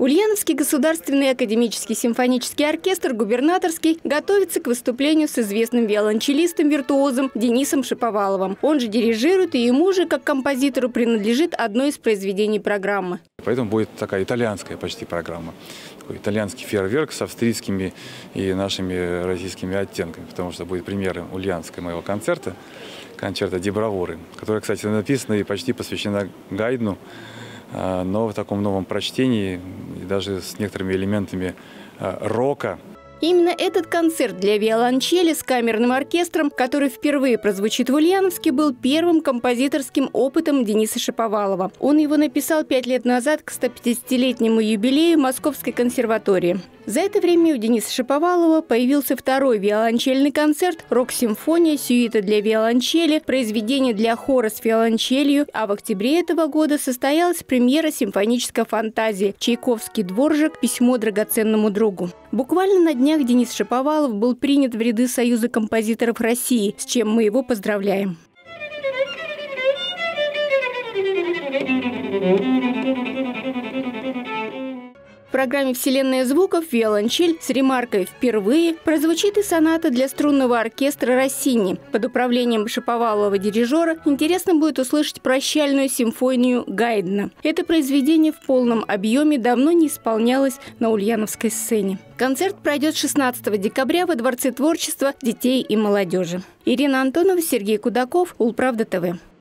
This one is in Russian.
Ульяновский государственный академический симфонический оркестр «Губернаторский» готовится к выступлению с известным виолончелистом-виртуозом Денисом Шаповаловым. Он же дирижирует, и ему же, как композитору, принадлежит одно из произведений программы. Поэтому будет такая итальянская почти программа. Такой итальянский фейерверк с австрийскими и нашими российскими оттенками, потому что будет премьера ульяновского моего концерта «Концерта Ди Бравуры», которая, кстати, написана и почти посвящена Гайдну, но в таком новом прочтении и даже с некоторыми элементами рока. Именно этот концерт для виолончели с камерным оркестром, который впервые прозвучит в Ульяновске, был первым композиторским опытом Дениса Шаповалова. Он его написал 5 лет назад к 150-летнему юбилею Московской консерватории. За это время у Дениса Шаповалова появился второй виолончельный концерт, рок-симфония, сюита для виолончели, произведение для хора с виолончелью, а в октябре этого года состоялась премьера симфонической фантазии «Чайковский дворжик. Письмо драгоценному другу». Буквально на днях Денис Шаповалов был принят в ряды Союза композиторов России, с чем мы его поздравляем. В программе «Вселенная звуков» виолончель с ремаркой «Впервые» прозвучит и соната для струнного оркестра «Россини». Под управлением Шаповалова дирижера интересно будет услышать прощальную симфонию Гайдна. Это произведение в полном объеме давно не исполнялось на ульяновской сцене. Концерт пройдет 16 декабря во Дворце творчества детей и молодежи. Ирина Антонова, Сергей Кудаков, Улправда ТВ.